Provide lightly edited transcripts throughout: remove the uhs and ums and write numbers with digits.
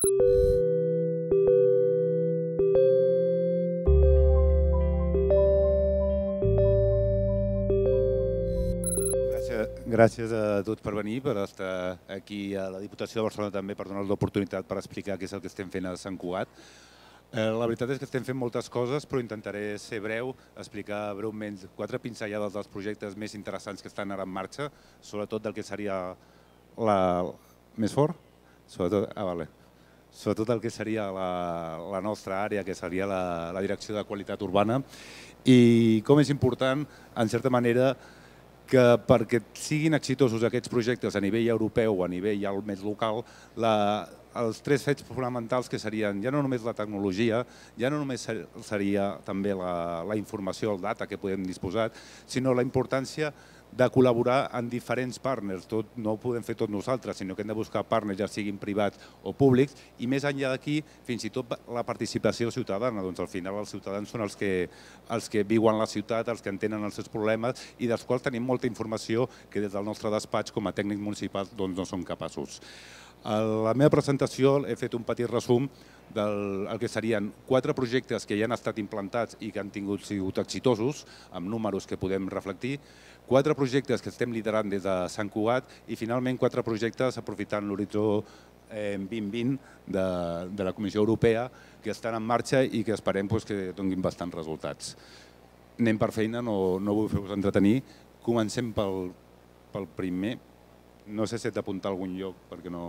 Gràcies a tots per venir, per estar aquí a la Diputació de Barcelona també, per donar-nos l'oportunitat per explicar què és el que estem fent a Sant Cugat. La veritat és que estem fent moltes coses, però intentaré ser breu, explicar breument 4 pinzellades dels projectes més interessants que estan ara en marxa, sobretot del que seria més fort? Sobretot el que seria la nostra àrea, que seria la Direcció de Qualitat Urbana, i com és important, en certa manera, que perquè siguin exitosos aquests projectes a nivell europeu o a nivell ja més local, els 3 fets fonamentals que serien ja no només la tecnologia, ja no només seria també la informació, el data que podem disposar, sinó la importància de col·laborar amb diferents partners. No ho podem fer tot nosaltres, sinó que hem de buscar partners, ja siguin privats o públics, i més enllà d'aquí, fins i tot la participació ciutadana. Doncs al final els ciutadans són els que viuen la ciutat, els que entenen els seus problemes i dels quals tenim molta informació que des del nostre despatx com a tècnics municipals no som capaços. A la meva presentació he fet un petit resum del que serien 4 projectes que ja han estat implantats i que han sigut exitosos, amb números que podem reflectir, 4 projectes que estem liderant des de Sant Cugat i finalment 4 projectes aprofitant l'horitzó 2020 de la Comissió Europea que estan en marxa i que esperem que donin bastants resultats. Anem per feina, no vull fer-vos entretenir. Comencem pel primer. No sé si he d'apuntar a algun lloc perquè no...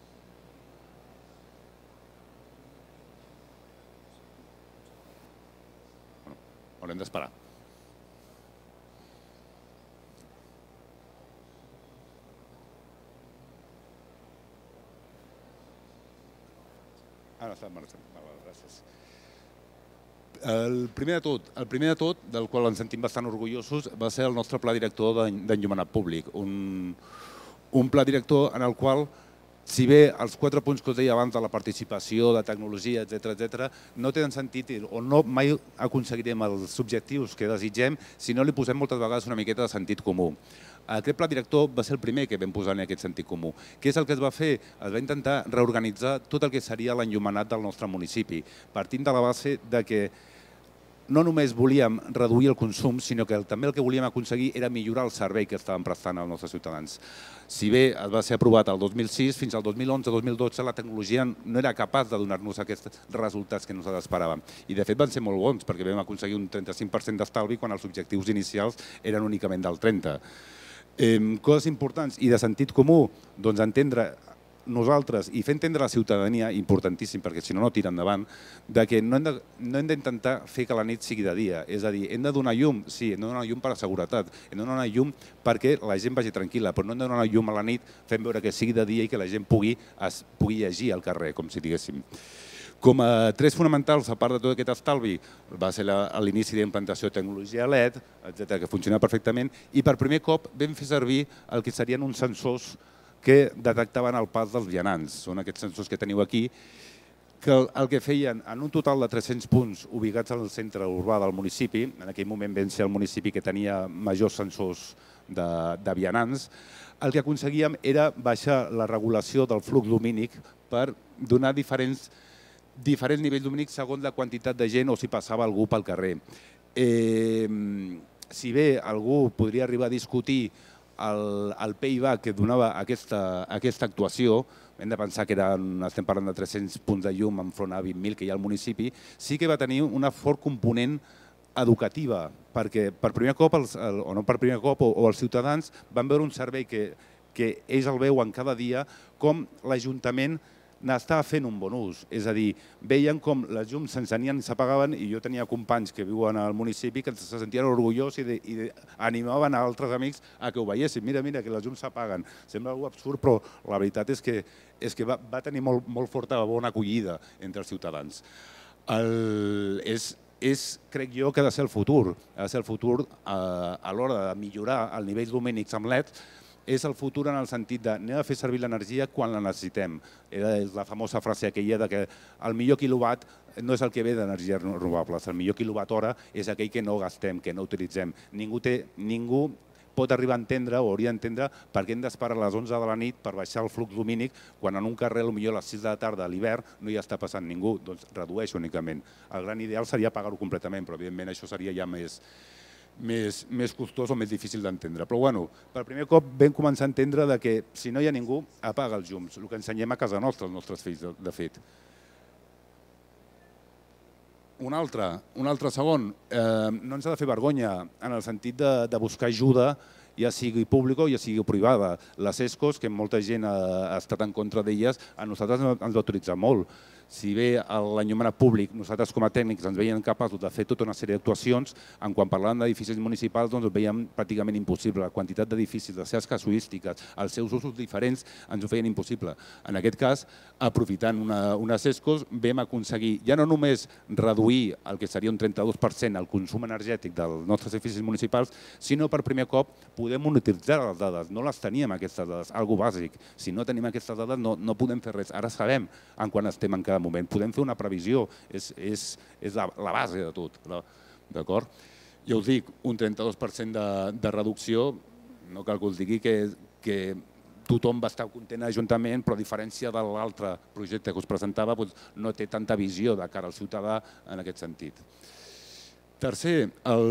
Haurem d'esperar. Ara està en marxa. Gràcies. El primer de tot, del qual ens sentim bastant orgullosos, va ser el nostre pla director d'enllumenat públic. Un pla director en el qual, si bé els 4 punts que us deia abans de la participació, de tecnologia, etc., no tenen sentit o no mai aconseguirem els objectius que desitgem si no li posem moltes vegades una miqueta de sentit comú. Aquest pla director va ser el primer que vam posar en aquest sentit comú. Què és el que es va fer? Es va intentar reorganitzar tot el que seria l'enllumenat del nostre municipi, partint de la base que no només volíem reduir el consum, sinó que també el que volíem aconseguir era millorar el servei que estàvem prestant als nostres ciutadans. Si bé es va ser aprovat el 2006, fins al 2011-2012 la tecnologia no era capaç de donar-nos aquests resultats que nosaltres esperàvem. I de fet van ser molt bons, perquè vam aconseguir un 35% d'estalvi quan els objectius inicials eren únicament del 30%. Coses importants i de sentit comú, doncs entendre nosaltres i fer entendre a la ciutadania, importantíssim perquè si no tira endavant, que no hem d'intentar fer que la nit sigui de dia. És a dir, hem de donar llum, sí, hem de donar llum per a seguretat, hem de donar llum perquè la gent vagi tranquil·la, però no hem de donar llum a la nit fent veure que sigui de dia i que la gent pugui llegir al carrer, com si diguéssim. Com a 3 fonamentals, a part de tot aquest estalvi, va ser l'inici d'implantació de tecnologia LED, etcètera, que funciona perfectament, i per primer cop vam fer servir el que serien uns sensors que detectaven el pas dels vianants. Són aquests sensors que teniu aquí, que el que feien en un total de 300 punts ubicats al centre urbà del municipi, en aquell moment vam ser el municipi que tenia majors sensors de vianants, el que aconseguíem era baixar la regulació del flux lumínic per donar diferents nivells lumínics segons la quantitat de gent o si passava algú pel carrer. Si bé algú podria arribar a discutir el payback que donava aquesta actuació, hem de pensar que estem parlant de 300 punts de llum enfront a 20.000 que hi ha al municipi, sí que va tenir una fort component educativa, perquè per primer cop, o no per primer cop, o els ciutadans van veure un servei que ells el veuen cada dia com l'Ajuntament n'estava fent un bon ús. És a dir, veien com les llums s'encenien i s'apagaven i jo tenia companys que viuen al municipi que se sentien orgullosos i animaven a altres amics a que ho veiessin. Mira, que les llums s'apaguen. Sembla algo absurd, però la veritat és que va tenir molt forta bona acollida entre els ciutadans. Crec jo que ha de ser el futur. Ha de ser el futur a l'hora de millorar el nivell lumínics amb LED. És el futur en el sentit de anem a fer servir l'energia quan la necessitem. És la famosa frase aquella de que el millor quilowatt no és el que ve d'energies renovables, el millor quilowatt hora és aquell que no gastem, que no utilitzem. Ningú pot arribar a entendre o hauria d'entendre per què hem d'esperar a les 11 de la nit per baixar el flux lumínic quan en un carrer potser a les 6 de la tarda a l'hivern no hi està passant ningú, doncs redueix únicament. El gran ideal seria pagar-ho completament, però evidentment això seria ja més costós o més difícil d'entendre. Però bueno, per primer cop vam començar a entendre que si no hi ha ningú, apaga els llums, el que ensenyem a casa nostra, els nostres fills, de fet. Un altre segon, no ens ha de fer vergonya en el sentit de buscar ajuda, ja sigui pública o ja sigui privada. Les ESCOs, que molta gent ha estat en contra d'elles, a nosaltres ens va autoritzar molt. Si bé l'enllumenat públic, nosaltres com a tècnics ens veiem capaços de fer tota una sèrie d'actuacions, quan parlàvem d'edificis municipals doncs ho veiem pràcticament impossible. La quantitat d'edificis, les seves casuístiques, els seus usos diferents ens ho feien impossible. En aquest cas, aprofitant unes ESCOs, vam aconseguir ja no només reduir el que seria un 32% el consum energètic dels nostres edificis municipals, sinó per primer cop poder monitoritzar les dades. No les teníem aquestes dades, algo bàsic. Si no tenim aquestes dades no podem fer res. Ara sabem en quan estem en cada moment. Podem fer una previsió, és la base de tot. D'acord? Ja us dic, un 32% de reducció, no cal que us digui que tothom va estar content a l'Ajuntament, però a diferència de l'altre projecte que us presentava, no té tanta visió de cara al ciutadà en aquest sentit. Tercer,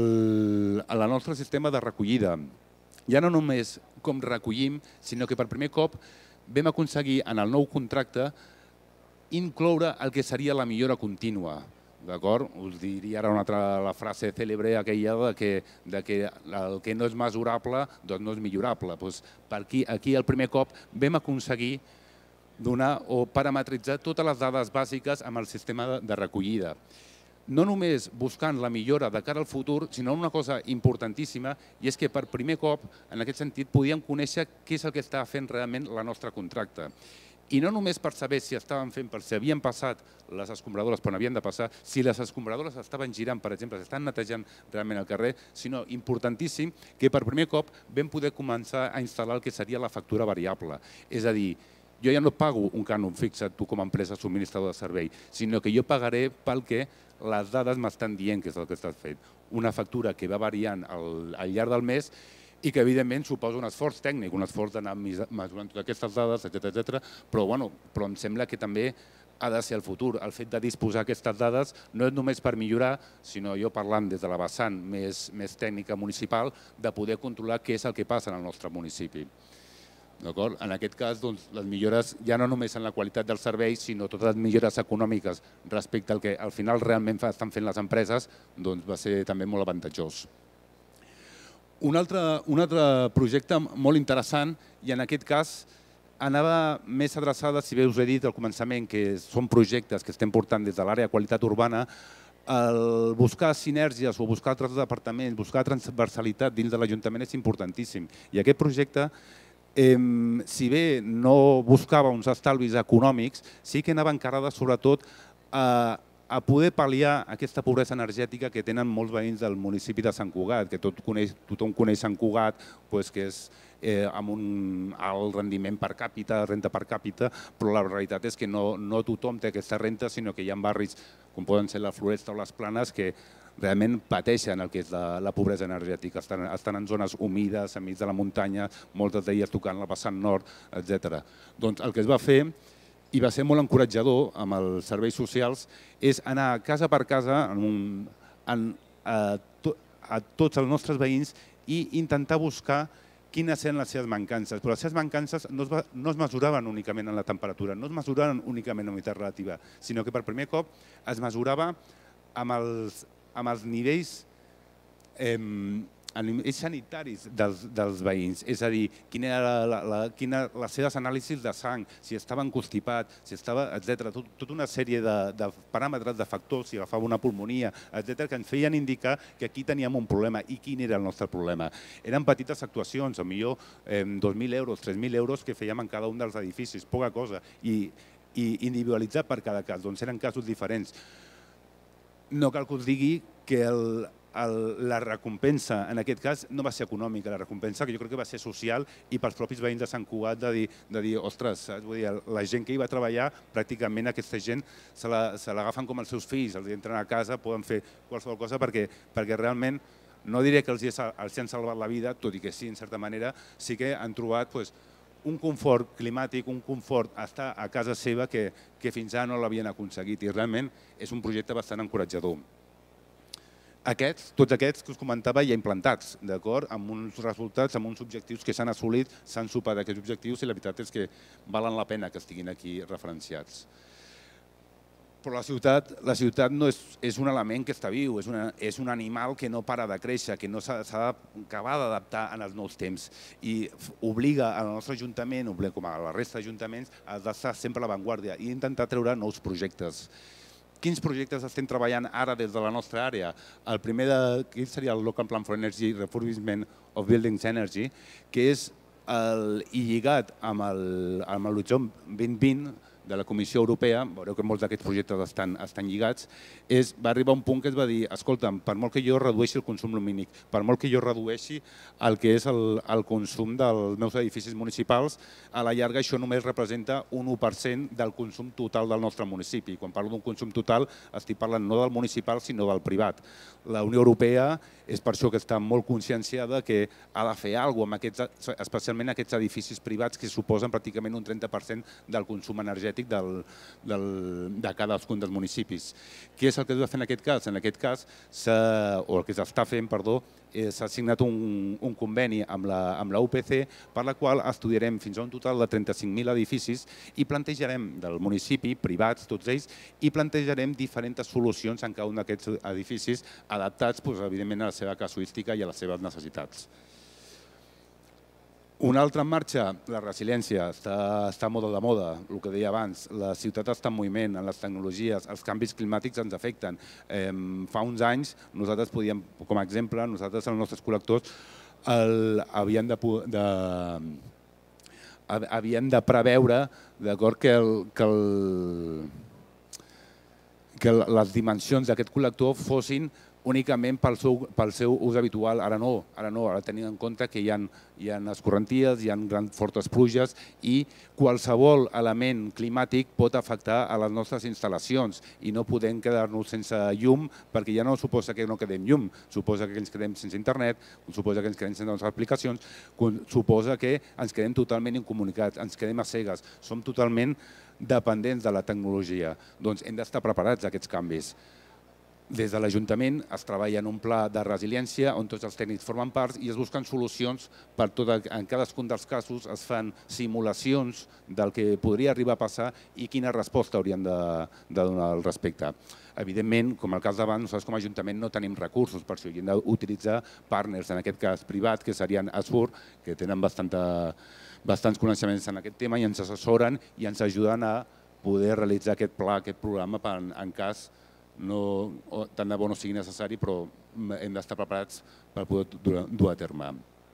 el nostre sistema de recollida. Ja no només com recollim, sinó que per primer cop vam aconseguir en el nou contracte incloure el que seria la millora contínua. D'acord? Us diria ara una altra la frase cèlebre aquella que el que no és mesurable doncs no és millorable. Aquí el primer cop vam aconseguir donar o parametritzar totes les dades bàsiques amb el sistema de recollida. No només buscant la millora de cara al futur, sinó una cosa importantíssima, i és que per primer cop, en aquest sentit, podíem conèixer què és el que estava fent realment la nostra contracta. I no només per saber si estaven fent, per si havien passat les escombradores quan havien de passar, si les escombradores estaven girant, per exemple, s'estan netejant realment el carrer, sinó importantíssim que per primer cop vam poder començar a instal·lar el que seria la factura variable. És a dir, jo ja no pago un cànon fixat tu com a empresa subministrador de servei, sinó que jo pagaré pel que les dades m'estan dient que és el que estàs fent. Una factura que va variant al llarg del mes i que evidentment suposa un esforç tècnic, un esforç d'anar mesurant totes aquestes dades, etc. Però em sembla que també ha de ser el futur. El fet de disposar aquestes dades no és només per millorar, sinó jo parlant des de la vessant més tècnica municipal, de poder controlar què és el que passa en el nostre municipi. En aquest cas, les millores ja no només en la qualitat dels serveis, sinó totes les millores econòmiques respecte al que al final realment estan fent les empreses, va ser també molt avantatjós. Un altre projecte molt interessant, i en aquest cas anava més adreçada, si bé us he dit al començament, que són projectes que estem portant des de l'àrea de qualitat urbana, el buscar sinergies o buscar altres departaments, buscar transversalitat dins de l'Ajuntament és importantíssim. I aquest projecte, si bé no buscava uns estalvis econòmics, sí que anava encarada sobretot a poder pal·liar aquesta pobresa energètica que tenen molts veïns del municipi de Sant Cugat, que tothom coneix Sant Cugat, que és amb un alt rendiment per càpita, renta per càpita, però la realitat és que no tothom té aquesta renta, sinó que hi ha barris com poden ser la Floresta o les Planes que realment pateixen el que és la pobresa energètica. Estan en zones humides, enmig de la muntanya, moltes d'elles tocant la vessant nord, etc. Doncs el que es va fer, i va ser molt encoratjador amb els serveis socials, és anar casa per casa a tots els nostres veïns i intentar buscar quines eren les seves mancances. Però les seves mancances no es mesuraven únicament en la temperatura, no es mesuraven únicament en humitat relativa, sinó que per primer cop es mesurava amb els nivells sanitaris dels veïns, és a dir, quines eren les seves anàlisis de sang, si estaven constipats, etc. Tota una sèrie de paràmetres, de factors, si agafava una pulmonia, etc., que ens feien indicar que aquí teníem un problema. I quin era el nostre problema? Eren petites actuacions, potser 2.000 euros, 3.000 euros que fèiem en cada un dels edificis, poca cosa, i individualitzat per cada cas, doncs eren casos diferents. No cal que us digui que la recompensa, en aquest cas, no va ser econòmica, la recompensa que jo crec que va ser social i pels propis veïns de Sant Cugat de dir, ostres, la gent que hi va treballar, pràcticament aquesta gent se l'agafen com els seus fills, els entren a casa, poden fer qualsevol cosa perquè realment no diré que els han salvat la vida, tot i que sí, en certa manera, sí que han trobat un confort climàtic, un confort a estar a casa seva que fins ara no l'havien aconseguit, i realment és un projecte bastant encoratjador. Tots aquests que us comentava ja implantats, d'acord, amb uns resultats, amb uns objectius que s'han assolit, s'han superat aquests objectius i la veritat és que valen la pena que estiguin aquí referenciats. Però la ciutat no és un element que està viu, és un animal que no para de créixer, que no s'ha d'acabar d'adaptar en els nous temps i obliga al nostre Ajuntament, com a la resta d'ajuntaments, a estar sempre a l'avantguàrdia i intentar treure nous projectes. Quins projectes estem treballant ara des de la nostra àrea? El primer d'aquests seria el Local Plan for Energy Refurbishment of Buildings Energy, que és lligat amb l'horitzó 2020 de la Comissió Europea, veureu que molts d'aquests projectes estan lligats, va arribar un punt que es va dir, escolta'm, per molt que jo redueixi el consum lumínic, per molt que jo redueixi el que és el consum dels meus edificis municipals, a la llarga això només representa un 1% del consum total del nostre municipi. Quan parlo d'un consum total estic parlant no del municipal sinó del privat. La Unió Europea és per això que està molt conscienciada que ha de fer alguna cosa, especialment aquests edificis privats que suposen pràcticament un 30% del consum energètic de cadascun dels municipis. Què és el que es va fer en aquest cas? En aquest cas, o el que s'està fent, perdó, s'ha signat un conveni amb la UPC per la qual estudiarem fins a un total de 35.000 edificis i plantejarem del municipi, privats, tots ells, i plantejarem diferents solucions en cada un d'aquests edificis adaptats, evidentment, a la seva casuística i a les seves necessitats. Una altra en marxa, la resiliència, està molt de moda, el que deia abans, la ciutat està en moviment, en les tecnologies, els canvis climàtics ens afecten. Fa uns anys, nosaltres podíem, com a exemple, nosaltres els nostres col·lectors havíem de preveure que les dimensions d'aquest col·lector fossin únicament pel seu ús habitual. Ara no, ara tenim en compte que hi ha escorrenties, hi ha grans fortes pluges i qualsevol element climàtic pot afectar a les nostres instal·lacions i no podem quedar-nos sense llum perquè ja no suposa que no quedem llum, suposa que ens quedem sense internet, suposa que ens quedem sense les aplicacions, suposa que ens quedem totalment incomunicats, ens quedem a cegues, som totalment dependents de la tecnologia. Doncs hem d'estar preparats a aquests canvis. Des de l'Ajuntament es treballa en un pla de resiliència on tots els tècnics formen part i es busquen solucions per tot. En cadascun dels casos es fan simulacions del que podria arribar a passar i quina resposta haurien de donar al respecte. Evidentment, com el cas d'abans, nosaltres com a Ajuntament no tenim recursos per això i hem d'utilitzar partners, en aquest cas privats, que serien Asfur, que tenen bastants coneixements en aquest tema i ens assessoren i ens ajuden a poder realitzar aquest pla, aquest programa en cas tant de bo no sigui necessari, però hem d'estar preparats per poder dur a terme.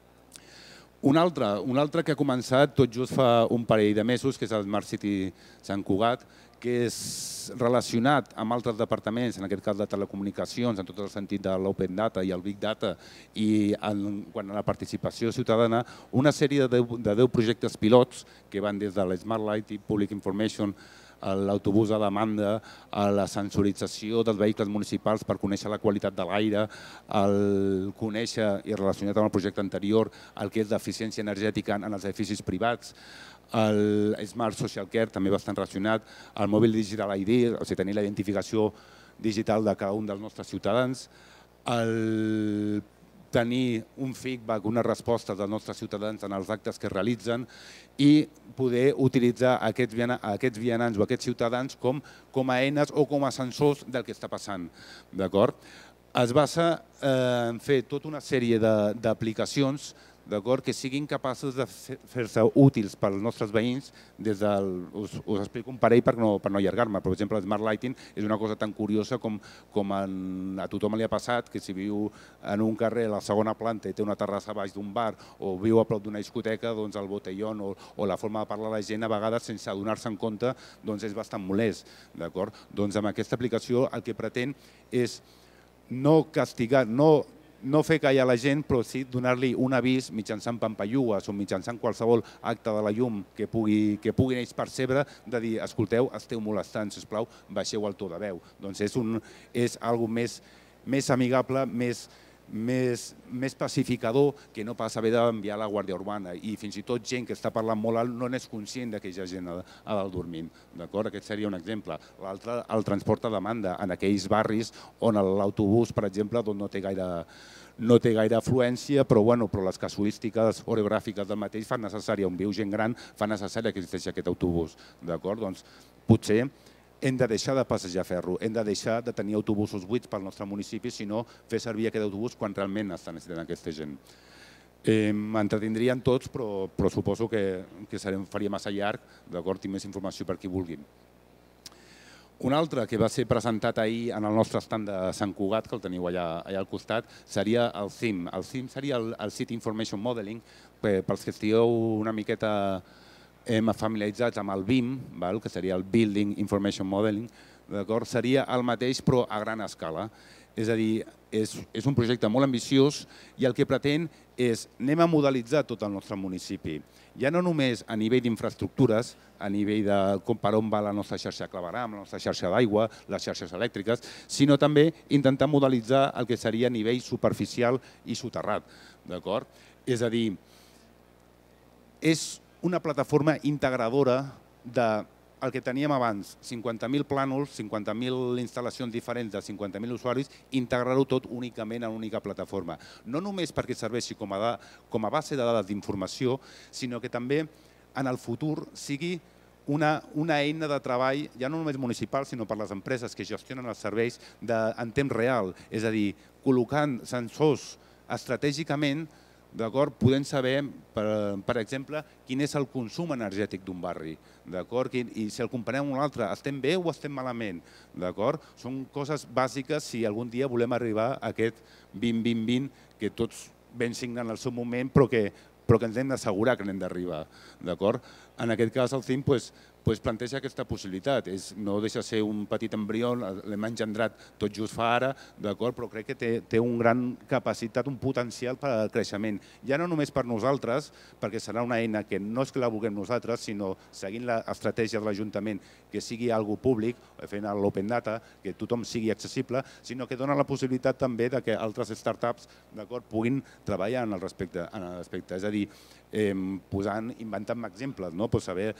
Un altre que ha començat tot just fa un parell de mesos, que és el Smart City Sant Cugat, que és relacionat amb altres departaments, en aquest cas de telecomunicacions, en tot el sentit de l'open data i el big data, i quant a la participació ciutadana, una sèrie de 10 projectes pilots que van des de la Smart Light i Public Information, l'autobús a demanda, la sensorització dels vehicles municipals per conèixer la qualitat de l'aire, el conèixer, i relacionat amb el projecte anterior, el que és l'eficiència energètica en els edificis privats, el Smart Social Care, també bastant relacionat, el Mobile Digital ID, o sigui, tenir la identificació digital de cada un dels nostres ciutadans, el tenir un feedback, unes respostes dels nostres ciutadans en els actes que realitzen i poder utilitzar aquests vianants o aquests ciutadans com a eines o com a sensors del que està passant. Es basa en fer tota una sèrie d'aplicacions que siguin capaços de fer-se útils pels nostres veïns. Us explico un parell per no allargar-me. Per exemple, el Smart Lighting és una cosa tan curiosa com a tothom li ha passat que si viu en un carrer a la segona planta i té una terrassa baix d'un bar o viu a prop d'una discoteca, doncs el botellón o la forma de parlar de la gent a vegades sense adonar-se en compte és bastant molest. Doncs amb aquesta aplicació el que pretén és no castigar, no fer callar la gent, però sí donar-li un avís mitjançant pampallugues o mitjançant qualsevol acte de la llum que puguin ells percebre de dir, escolteu, esteu molestant, sisplau, baixeu el to de veu. Doncs és una cosa més amigable, més pacificador que no pas haver d'enviar la Guàrdia Urbana, i fins i tot gent que està parlant molt alt no n'és conscient que hi ha gent a dalt dormint. Aquest seria un exemple. L'altre, el transport a demanda en aquells barris on l'autobús, per exemple, no té gaire afluència, però les casuístiques orogràfiques del mateix fan necessària, on viu gent gran, fa necessària que existeixi aquest autobús. Doncs potser hem de deixar de passejar ferro, hem de deixar de tenir autobusos buits pel nostre municipi, sinó fer servir aquest autobús quan realment està necessitant aquesta gent. M'entretindrien tots, però suposo que faria massa llarg, tinc més informació per qui vulgui. Un altre que va ser presentat ahir en el nostre estand de Sant Cugat, que el teniu allà al costat, seria el CIM. El CIM seria el City Information Modeling, pels que estigueu una miqueta familiaritzats amb el BIM, que seria el Building Information Modeling, seria el mateix però a gran escala. És a dir, és un projecte molt ambiciós i el que pretén és anem a modelitzar tot el nostre municipi. Ja no només a nivell d'infraestructures, a nivell de per on va la nostra xarxa de claveram, la nostra xarxa d'aigua, les xarxes elèctriques, sinó també intentar modelitzar el que seria a nivell superficial i soterrat. És a dir, és una plataforma integradora del que teníem abans, 50.000 plànols, 50.000 instal·lacions diferents de 50.000 usuaris, integrar-ho tot únicament en una única plataforma. No només perquè serveixi com a base de dades d'informació, sinó que també en el futur sigui una eina de treball, ja no només municipal, sinó per les empreses que gestionen els serveis en temps real, és a dir, col·locant sensors estratègicament, podem saber, per exemple, quin és el consum energètic d'un barri, i si el comparem amb un altre, estem bé o estem malament? Són coses bàsiques si algun dia volem arribar a aquest 20-20-20 que tots vam signar en el seu moment, però que ens hem d'assegurar que n'hem d'arribar. En aquest cas, el CIM planteja aquesta possibilitat. No deixa de ser un petit embrió, l'hem engendrat tot just fa ara, però crec que té una gran capacitat, un potencial per al creixement. Ja no només per nosaltres, perquè serà una eina que no és que la vulguem nosaltres, sinó seguint l'estratègia de l'Ajuntament, que sigui algo públic, fent l'open data, que tothom sigui accessible, sinó que dona la possibilitat també que altres startups puguin treballar en el respecte. És a dir, inventant exemples, saber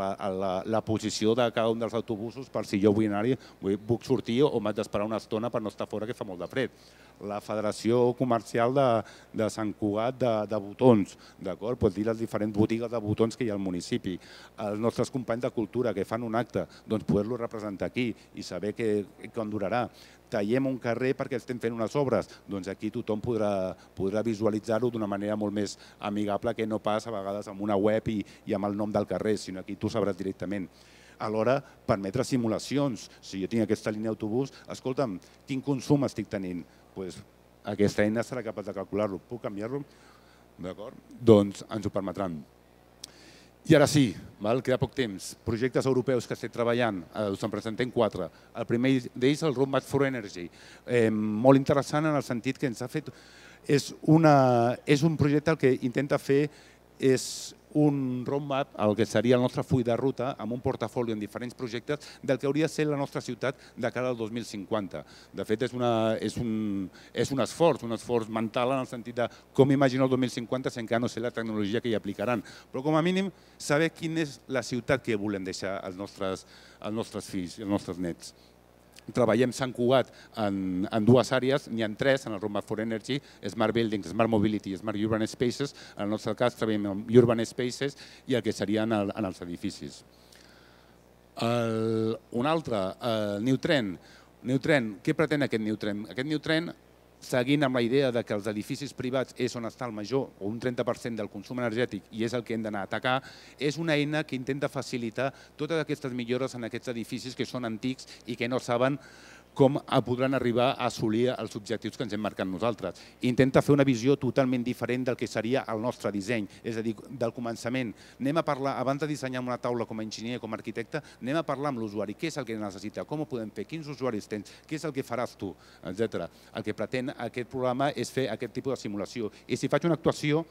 la posició de cada un dels autobusos per si jo vull anar-hi, puc sortir o m'haig d'esperar una estona per no estar fora que fa molt de fred. La Federació Comercial de Sant Cugat de botons, pot dir les diferents botigues de botons que hi ha al municipi. Els nostres companys de cultura que fan un acte, poder-lo representar aquí i saber quan durarà. Tallem un carrer perquè estem fent unes obres, doncs aquí tothom podrà visualitzar-ho d'una manera molt més amigable que no pas a vegades amb una web i amb el nom del carrer, sinó aquí tu sabràs directament. Alhora, permetre simulacions. Si jo tinc aquesta línia d'autobús, escolta'm, quin consum estic tenint? Aquesta eina serà capaç de calcular-lo. Puc canviar-lo? D'acord? Doncs ens ho permetran. I ara sí, queda poc temps. Projectes europeus que estem treballant, us en presentem 4. El primer d'ells, el Roadmap for Energy. Molt interessant en el sentit que ens ha fet... És un projecte que intenta fer és un roadmap, el que seria el nostre full de ruta, amb un portafoli en diferents projectes del que hauria de ser la nostra ciutat de cara al 2050. De fet, és un esforç mental en el sentit de com imaginar el 2050 si encara no sé la tecnologia que hi aplicaran. Però com a mínim saber quina és la ciutat que volem deixar als nostres fills i als nostres nets. Treballem Sant Cugat en 2 àrees, n'hi ha 3 en el Roadmap for Energy, Smart Buildings, Smart Mobility i Smart Urban Spaces. En el nostre cas treballem amb Urban Spaces i el que serien en els edificis. Un altre, New Trend. New Trend, què pretén aquest New Trend? Aquest New Trend, seguint amb la idea que els edificis privats és on està el major o un 30% del consum energètic i és el que hem d'anar a atacar, és una eina que intenta facilitar totes aquestes millores en aquests edificis que són antics i que no saben com podran arribar a assolir els objectius que ens hem marcat nosaltres. Intenta fer una visió totalment diferent del que seria el nostre disseny, és a dir, del començament. Anem a parlar, abans de dissenyar una taula com a enginyer, com a arquitecte, anem a parlar amb l'usuari, què és el que necessita, com ho podem fer, quins usuaris tens, què és el que faràs tu, etc. El que pretén aquest programa és fer aquest tipus de simulació. I si faig una actuació,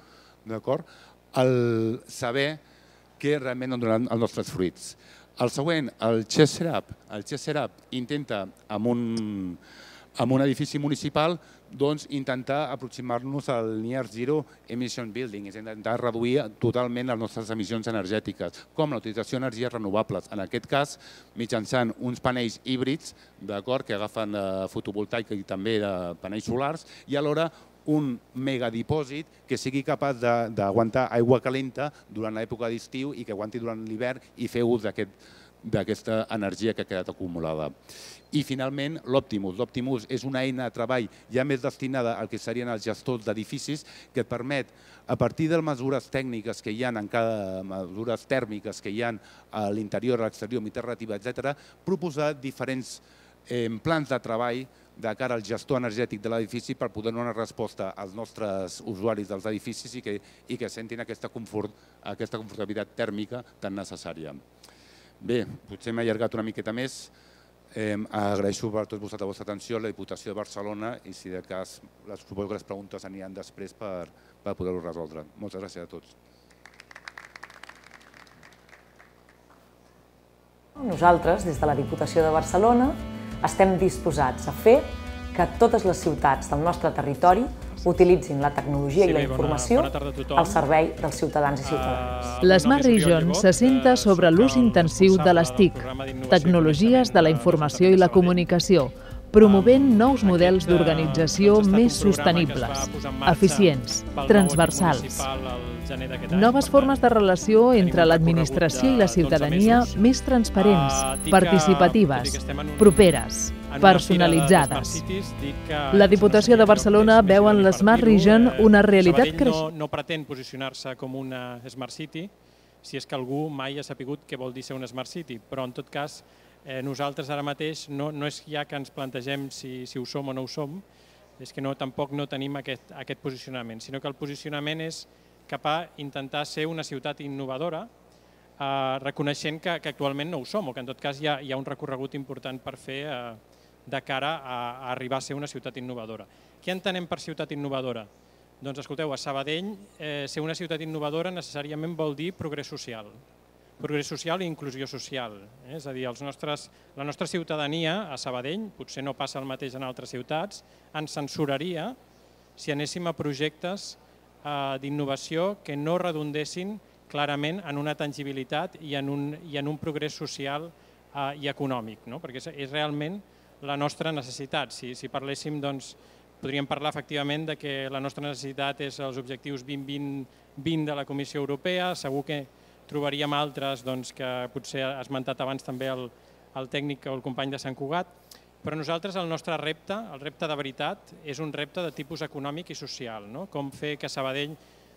el saber què realment donaran els nostres fruits. El següent, el Chess Setup. El Chess Setup intenta, amb amb un edifici municipal, intentar aproximar-nos al Near Zero Emission Building, és intentar reduir totalment les nostres emissions energètiques, com la utilització d'energies renovables, en aquest cas mitjançant uns panells híbrids que agafen fotovoltaica i també de panells solars, i alhora un megadipòsit que sigui capaç d'aguantar aigua calenta durant l'època d'estiu i que aguanti durant l'hivern i fer ús d'aquesta energia que ha quedat acumulada. I finalment l'Optimus. L'Optimus és una eina de treball ja més destinada al que serien els gestors d'edificis que et permet, a partir de mesures tècniques que hi ha en cada mesures tèrmiques que hi ha a l'interior, a l'exterior, alternativa, etc., proposar diferents plans de treball de cara al gestor energètic de l'edifici per poder donar resposta als nostres usuaris dels edificis i que sentin aquesta confortabilitat tèrmica tan necessària. Bé, potser m'he allargat una miqueta més. Agraeixo per tots vosaltres la vostra atenció a la Diputació de Barcelona i si de cas suposo que les preguntes aniran després per poder-ho resoldre. Moltes gràcies a tots. Nosaltres, des de la Diputació de Barcelona, estem disposats a fer que totes les ciutats del nostre territori utilitzin la tecnologia i la informació al servei dels ciutadans i ciutadanes. L'Smart Region s'assenta sobre l'ús intensiu de les TIC, tecnologies de la informació i la comunicació, promovent nous models d'organització més sostenibles, eficients, transversals. Noves formes de relació entre l'administració i la ciutadania més transparents, participatives, properes, personalitzades. La Diputació de Barcelona veu en l'Smart Region una realitat creixent. No pretén posicionar-se com una Smart City, si és que algú mai ha sapigut què vol dir ser una Smart City, però en tot cas nosaltres ara mateix no és ja que ens plantegem si ho som o no ho som, és que tampoc no tenim aquest posicionament, sinó que el posicionament és cap a intentar ser una ciutat innovadora, reconeixent que actualment no ho som, o que en tot cas hi ha un recorregut important per fer de cara a arribar a ser una ciutat innovadora. Què entenem per ciutat innovadora? Doncs escolteu, a Sabadell ser una ciutat innovadora necessàriament vol dir progrés social. Progrés social i inclusió social. És a dir, la nostra ciutadania a Sabadell, potser no passa el mateix en altres ciutats, ens censuraria si anéssim a projectes d'innovació que no redundessin clarament en una tangibilitat i en un progrés social i econòmic, perquè és realment la nostra necessitat. Si parléssim, doncs, podríem parlar efectivament que la nostra necessitat és els objectius 2020 de la Comissió Europea, segur que trobaríem altres que potser ha esmentat abans també el tècnic o el company de Sant Cugat, però nosaltres el nostre repte, el repte de veritat, és un repte de tipus econòmic i social, com fer que Sabadell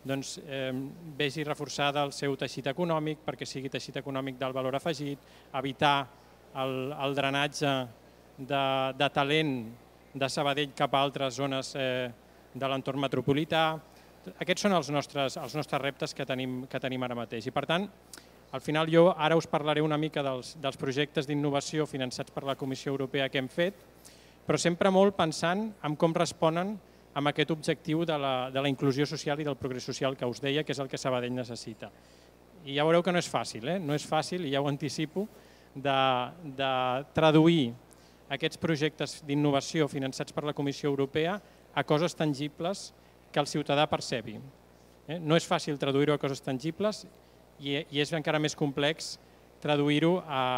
vegi reforçada el seu teixit econòmic perquè sigui teixit econòmic d'alt valor afegit, evitar el drenatge de talent de Sabadell cap a altres zones de l'entorn metropolità. Aquests són els nostres reptes que tenim ara mateix. I per tant, al final jo ara us parlaré una mica dels projectes d'innovació finançats per la Comissió Europea que hem fet, però sempre molt pensant en com responen amb aquest objectiu de la inclusió social i del progrés social que us deia, que és el que Sabadell necessita. I ja veureu que no és fàcil, no és fàcil, i ja ho anticipo, de traduir aquests projectes d'innovació finançats per la Comissió Europea a coses tangibles que el ciutadà percebi. No és fàcil traduir-ho a coses tangibles i és encara més complex traduir-ho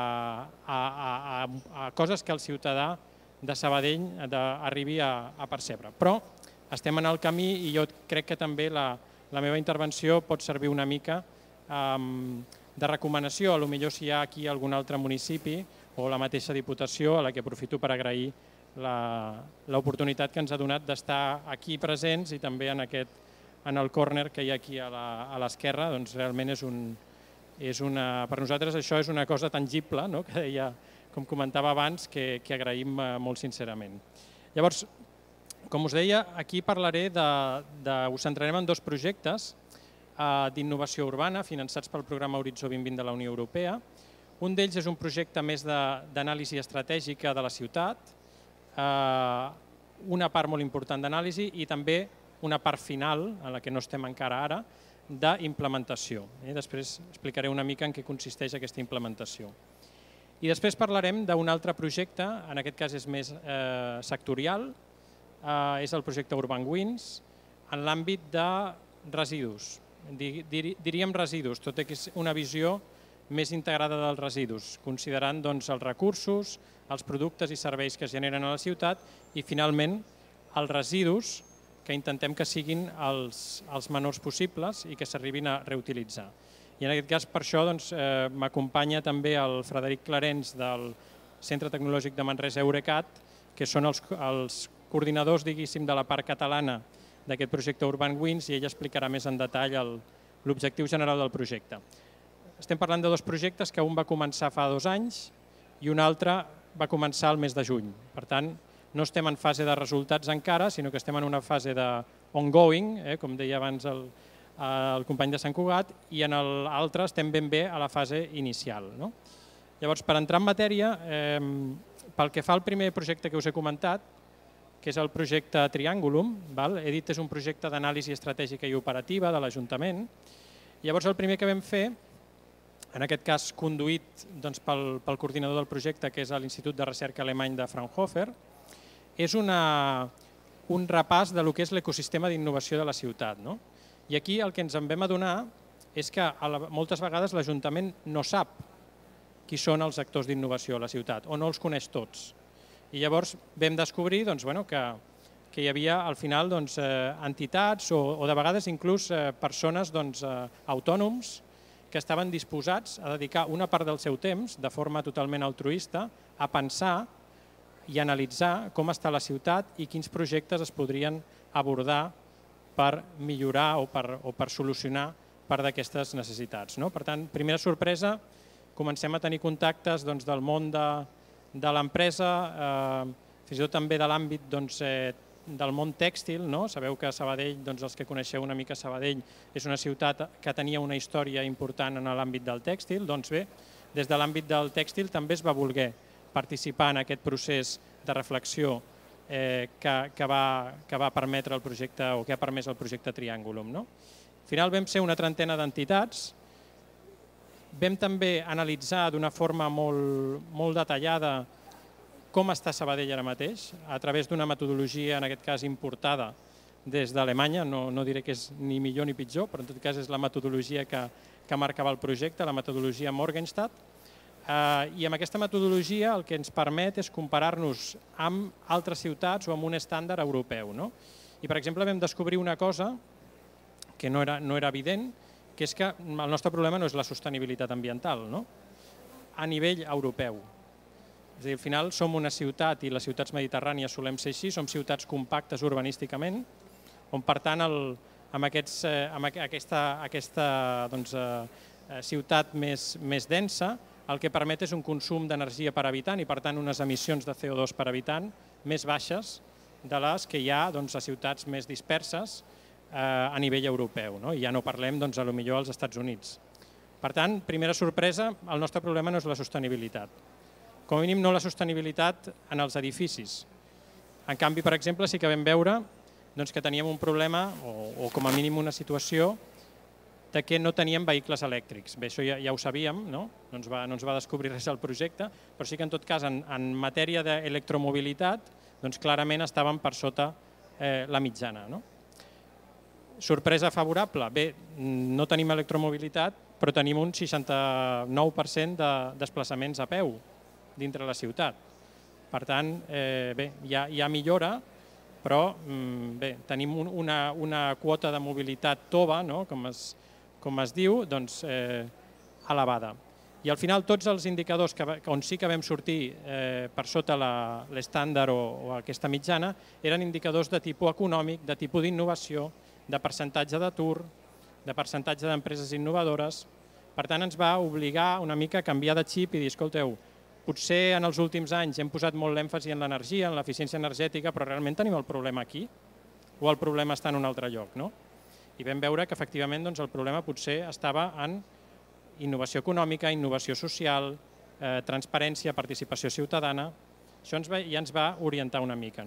a coses que el ciutadà de Sabadell arribi a percebre. Però estem en el camí i jo crec que també la meva intervenció pot servir una mica de recomanació, potser si hi ha aquí algun altre municipi o la mateixa Diputació, a la que aprofito per agrair l'oportunitat que ens ha donat d'estar aquí presents i també en el córner que hi ha aquí a l'esquerra, doncs realment per nosaltres això és una cosa tangible, que deia, com comentava abans, que agraïm molt sincerament. Llavors, com us deia, aquí parlaré us centrarem en dos projectes d'innovació urbana finançats pel programa Horitzó 2020 de la Unió Europea. Un d'ells és un projecte més d'anàlisi estratègica de la ciutat, una part molt important d'anàlisi i també una part final, en la que no estem encara ara, d'implementació. Després explicaré una mica en què consisteix aquesta implementació. I després parlarem d'un altre projecte, en aquest cas és més sectorial, és el projecte Urban Winds, en l'àmbit de residus. Diríem residus, tot i que és una visió més integrada dels residus, considerant els recursos, els productes i serveis que es generen a la ciutat i, finalment, els residus que intentem que siguin els menors possibles i que s'arribin a reutilitzar. I en aquest cas, per això, m'acompanya també el Frederic Clarens del Centre Tecnològic de Manresa Eurecat, que són els coordinadors, diguéssim, de la part catalana d'aquest projecte Urban Winds, i ell explicarà més en detall l'objectiu general del projecte. Estem parlant de dos projectes, que un va començar fa 2 anys i un altre va començar el mes de juny. Per tant, no estem en fase de resultats encara, sinó que estem en una fase d'ongoing, com deia abans el company de Sant Cugat, i en l'altre estem ben bé a la fase inicial. Llavors, per entrar en matèria, pel que fa al primer projecte que us he comentat, que és el projecte Triangulum, he dit que és un projecte d'anàlisi estratègica i operativa de l'Ajuntament. Llavors, el primer que vam fer, en aquest cas conduït pel coordinador del projecte, que és l'Institut de Recerca Alemany de Fraunhofer, és un repàs del que és l'ecosistema d'innovació de la ciutat. I aquí el que ens en vam adonar és que moltes vegades l'Ajuntament no sap qui són els actors d'innovació a la ciutat, o no els coneix tots. I llavors vam descobrir que hi havia al final entitats o de vegades inclús persones autònoms que estaven disposats a dedicar una part del seu temps, de forma totalment altruista, a pensar i analitzar com està la ciutat i quins projectes es podrien abordar per millorar o per solucionar part d'aquestes necessitats. Per tant, primera sorpresa, comencem a tenir contactes del món de l'empresa, fins i tot també de l'àmbit del món tèxtil. Sabeu que Sabadell, els que coneixeu una mica Sabadell, és una ciutat que tenia una història important en l'àmbit del tèxtil. Doncs bé, des de l'àmbit del tèxtil també es va voler participar en aquest procés de reflexió que va permetre el projecte o que ha permès el projecte Triangulum. Al final vam ser una trentena d'entitats. Vam també analitzar d'una forma molt detallada com està Sabadell ara mateix, a través d'una metodologia, en aquest cas importada des d'Alemanya, no diré que és ni millor ni pitjor, però en tot cas és la metodologia que marcava el projecte, la metodologia Morgenstern. I amb aquesta metodologia el que ens permet és comparar-nos amb altres ciutats o amb un estàndard europeu. I, per exemple, vam descobrir una cosa que no era evident, que és que el nostre problema no és la sostenibilitat ambiental, a nivell europeu. És a dir, al final som una ciutat, i les ciutats mediterrànies solem ser així, som ciutats compactes urbanísticament, on per tant amb aquesta ciutat més densa el que permet és un consum d'energia per habitant i per tant unes emissions de CO2 per habitant més baixes de les que hi ha a ciutats més disperses a nivell europeu. Ja no parlem potser als Estats Units. Per tant, primera sorpresa, el nostre problema no és la sostenibilitat. Com a mínim no la sostenibilitat en els edificis. En canvi, per exemple, sí que vam veure que teníem un problema o com a mínim una situació de que no teníem vehicles elèctrics. Bé, això ja ho sabíem, no ens va descobrir res al projecte, però sí que en tot cas en matèria d'electromobilitat clarament estàvem per sota la mitjana. Sorpresa favorable? Bé, no tenim electromobilitat, però tenim un 69% de desplaçaments a peu dintre la ciutat. Per tant, bé, hi ha millora, però bé, tenim una quota de mobilitat tova, com es diu, elevada. I al final tots els indicadors on sí que vam sortir per sota l'estàndard o aquesta mitjana eren indicadors de tipus econòmic, de tipus d'innovació, de percentatge d'atur, de percentatge d'empreses innovadores. Per tant, ens va obligar una mica a canviar de xip i dir, escolteu, potser en els últims anys hem posat molt l'èmfasi en l'energia, en l'eficiència energètica, però realment tenim el problema aquí? O el problema està en un altre lloc? I vam veure que efectivament el problema potser estava en innovació econòmica, innovació social, transparència, participació ciutadana. Això ja ens va orientar una mica.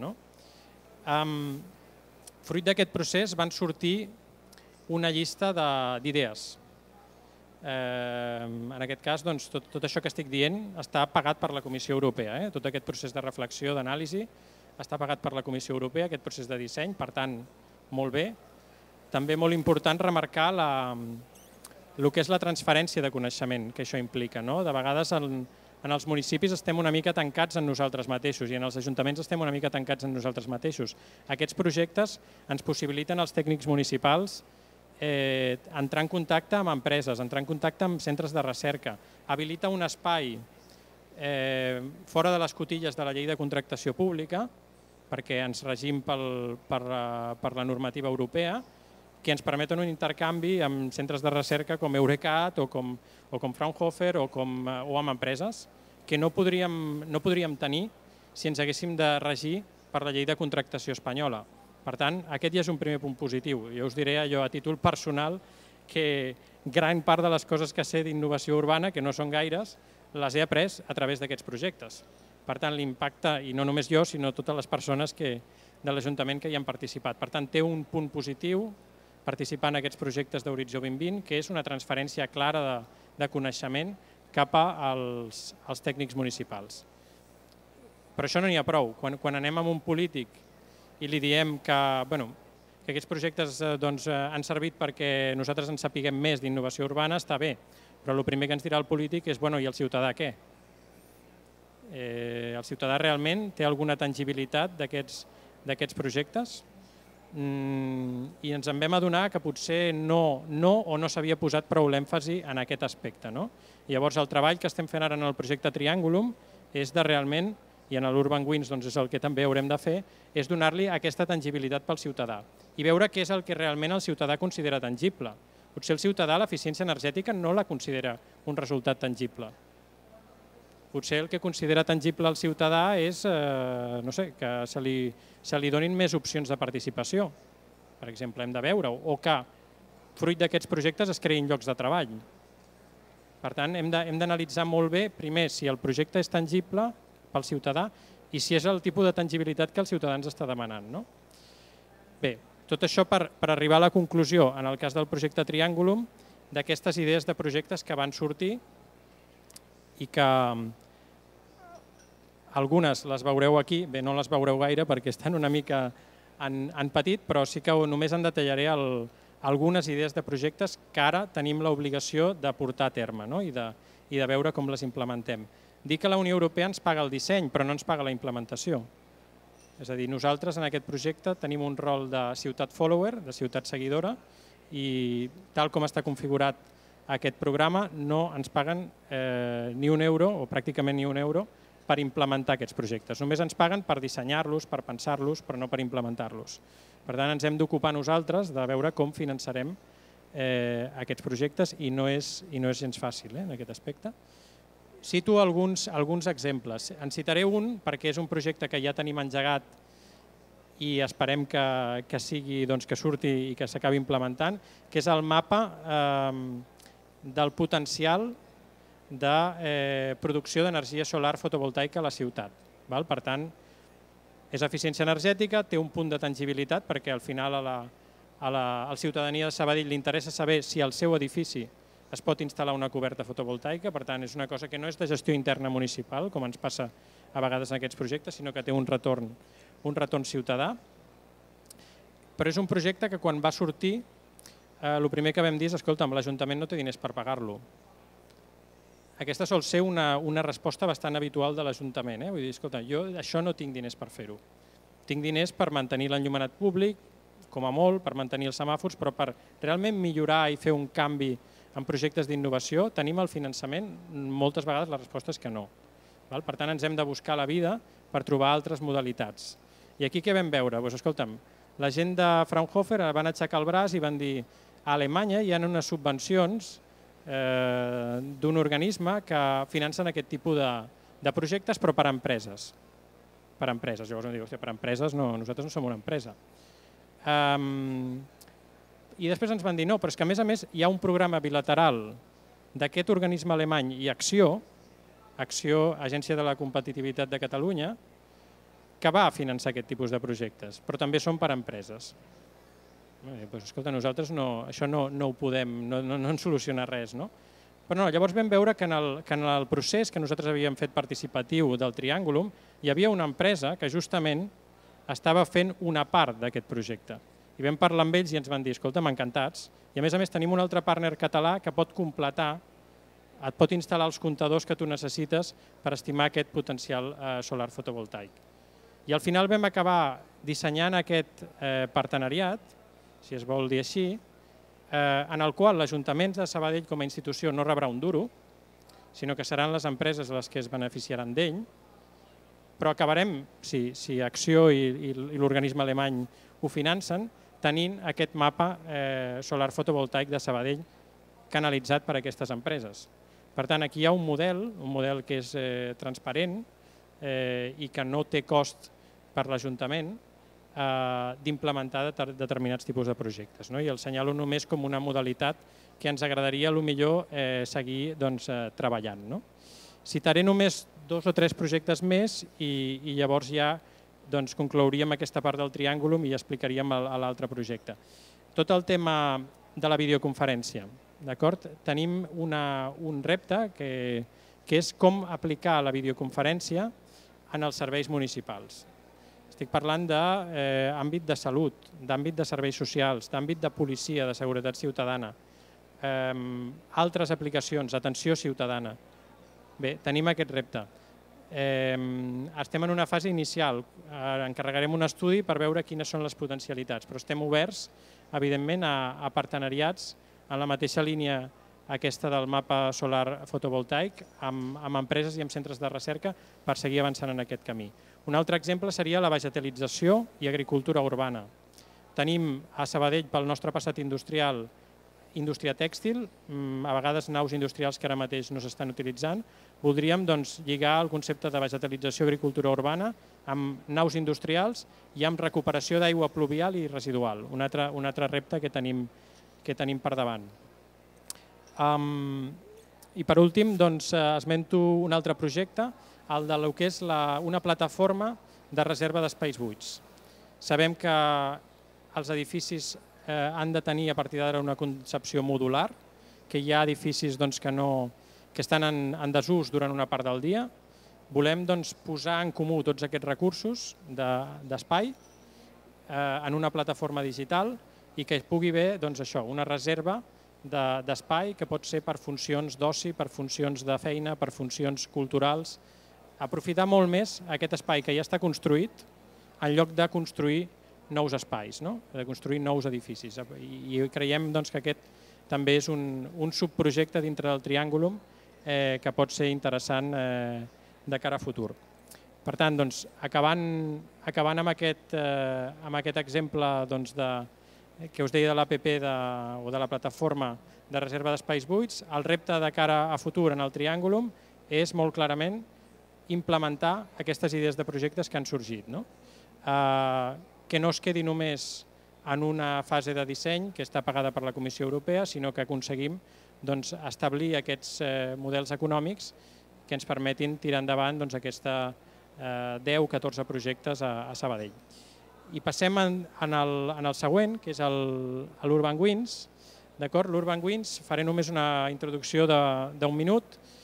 Fruit d'aquest procés van sortir una llista d'idees. En aquest cas, tot això que estic dient està pagat per la Comissió Europea. Tot aquest procés de reflexió, d'anàlisi, està pagat per la Comissió Europea, aquest procés de disseny, per tant, molt bé. També molt important remarcar el que és la transferència de coneixement que això implica. De vegades en els municipis estem una mica tancats en nosaltres mateixos i en els ajuntaments estem una mica tancats en nosaltres mateixos. Aquests projectes ens possibiliten als tècnics municipals entrar en contacte amb empreses, entrar en contacte amb centres de recerca, habilita un espai fora de les cotilles de la llei de contractació pública, perquè ens regim per la normativa europea, que ens permeten un intercanvi amb centres de recerca com Eurecat o com Fraunhofer o amb empreses que no podríem tenir si ens haguéssim de regir per la llei de contractació espanyola. Per tant, aquest ja és un primer punt positiu. Jo us diré allò a títol personal que gran part de les coses que sé d'innovació urbana, que no són gaires, les he après a través d'aquests projectes. Per tant, l'impacte, i no només jo, sinó totes les persones de l'Ajuntament que hi han participat. Per tant, té un punt positiu participar en aquests projectes d'Horitzó 2020, que és una transferència clara de coneixement cap als tècnics municipals. Però això no n'hi ha prou. Quan anem amb un polític i li diem que aquests projectes han servit perquè nosaltres en sapiguem més d'innovació urbana, està bé, però el primer que ens dirà el polític és i el ciutadà què? El ciutadà realment té alguna tangibilitat d'aquests projectes? I ens en vam adonar que potser no s'havia posat prou l'èmfasi en aquest aspecte. Llavors el treball que estem fent ara en el projecte Triangulum és de realment, i en l'Urban Wings és el que també haurem de fer, és donar-li aquesta tangibilitat pel ciutadà i veure què és el que realment el ciutadà considera tangible. Potser el ciutadà l'eficiència energètica no la considera un resultat tangible. Potser el que considera tangible el ciutadà és que se li donin més opcions de participació, per exemple, hem de veure, o que fruit d'aquests projectes es creïn llocs de treball. Per tant, hem d'analitzar molt bé, primer, si el projecte és tangible pel ciutadà i si és el tipus de tangibilitat que el ciutadà ens està demanant. Bé, tot això per arribar a la conclusió, en el cas del projecte Triangulum, d'aquestes idees de projectes que van sortir i que algunes les veureu aquí, bé, no les veureu gaire perquè estan una mica en petit, però sí que només en detallaré algunes idees de projectes que ara tenim l'obligació de portar a terme i de veure com les implementem. Dir que la Unió Europea ens paga el disseny, però no ens paga la implementació. És a dir, nosaltres en aquest projecte tenim un rol de ciutat follower, de ciutat seguidora, i tal com està configurat aquest programa no ens paguen ni un euro, o pràcticament ni un euro, per implementar aquests projectes. Només ens paguen per dissenyar-los, per pensar-los, però no per implementar-los. Per tant, ens hem d'ocupar nosaltres de veure com finançarem aquests projectes i no és gens fàcil en aquest aspecte. Cito alguns exemples. En citaré un perquè és un projecte que ja tenim engegat i esperem que surti i que s'acabi implementant, que és el mapa del potencial de producció d'energia solar fotovoltaica a la ciutat. Per tant, és eficiència energètica, té un punt de tangibilitat perquè al final a la ciutadania de Sabadell li interessa saber si al seu edifici es pot instal·lar una coberta fotovoltaica, per tant és una cosa que no és de gestió interna municipal, com ens passa a vegades en aquests projectes, sinó que té un retorn ciutadà. Però és un projecte que quan va sortir, el primer que vam dir és, escolta, l'Ajuntament no té diners per pagar-lo. Aquesta sol ser una resposta bastant habitual de l'Ajuntament. Vull dir, escolta, jo això no tinc diners per fer-ho. Tinc diners per mantenir l'enllumenat públic, com a molt, per mantenir els semàfors, però per realment millorar i fer un canvi en projectes d'innovació, tenim el finançament, moltes vegades la resposta és que no. Per tant, ens hem de buscar la vida per trobar altres modalitats. I aquí què vam veure? Escolta'm, la gent de Fraunhofer van aixecar el braç i van dir a Alemanya hi ha unes subvencions d'un organisme que financen aquest tipus de projectes, però per a empreses. Per a empreses. Llavors em diu, per a empreses no, nosaltres no som una empresa. I després ens van dir, no, però és que a més hi ha un programa bilateral d'aquest organisme alemany i Acció, Agència de la Competitivitat de Catalunya, que va finançar aquest tipus de projectes, però també són per a empreses. Escolta, nosaltres això no ho podem, no ens soluciona res, no? Però no, llavors vam veure que en el procés que nosaltres havíem fet participatiu del Triàngulum hi havia una empresa que justament estava fent una part d'aquest projecte. I vam parlar amb ells i ens van dir, escolta, encantats. I a més tenim un altre partner català que pot completar, et pot instal·lar els comptadors que tu necessites per estimar aquest potencial solar fotovoltaic. I al final vam acabar dissenyant aquest partenariat, si es vol dir així, en el qual l'Ajuntament de Sabadell com a institució no rebrà un duro, sinó que seran les empreses les que es beneficiaran d'ell, però acabarem, si Acció i l'organisme alemany ho financen, tenint aquest mapa solar fotovoltaic de Sabadell canalitzat per aquestes empreses. Per tant, aquí hi ha un model que és transparent i que no té cost per l'Ajuntament d'implementar determinats tipus de projectes. I el senyalo només com una modalitat que ens agradaria potser seguir treballant. Citaré només 2 o 3 projectes més i llavors ja conclouríem aquesta part del Triàngulum i explicaríem l'altre projecte. Tot el tema de la videoconferència. Tenim un repte que és com aplicar la videoconferència en els serveis municipals. Estic parlant d'àmbit de salut, d'àmbit de serveis socials, d'àmbit de policia, de seguretat ciutadana, altres aplicacions, atenció ciutadana. Bé, tenim aquest repte. Estem en una fase inicial, encarregarem un estudi per veure quines són les potencialitats, però estem oberts, evidentment, a partenariats en la mateixa línia aquesta del mapa solar fotovoltaic amb empreses i amb centres de recerca per seguir avançant en aquest camí. Un altre exemple seria la vegetalització i agricultura urbana. Tenim a Sabadell, pel nostre passat industrial, indústria tèxtil, a vegades naus industrials que ara mateix no s'estan utilitzant. Voldríem lligar el concepte de vegetalització i agricultura urbana amb naus industrials i amb recuperació d'aigua pluvial i residual, un altre repte que tenim per davant. I per últim, esmento un altre projecte, el de que és una plataforma de reserva d'espais buits. Sabem que els edificis han de tenir a partir d'ara una concepció modular, que hi ha edificis que estan en desús durant una part del dia. Volem posar en comú tots aquests recursos d'espai en una plataforma digital i que pugui haver una reserva d'espai que pot ser per funcions d'oci, per funcions de feina, per funcions culturals. Aprofitar molt més aquest espai que ja està construït en lloc de construir nous espais, de construir nous edificis. I creiem que aquest també és un subprojecte dintre del Triàngulum que pot ser interessant de cara a futur. Per tant, acabant amb aquest exemple que us deia de l'APP o de la plataforma de reserva d'espais buits, el repte de cara a futur en el Triàngulum és molt clarament implementar aquestes idees de projectes que han sorgit. Que no es quedi només en una fase de disseny que està pagada per la Comissió Europea, sinó que aconseguim establir aquests models econòmics que ens permetin tirar endavant aquests 10-14 projectes a Sabadell. I passem en el següent, que és l'Urban Wins. L'Urban Wins, faré només una introducció d'un minut.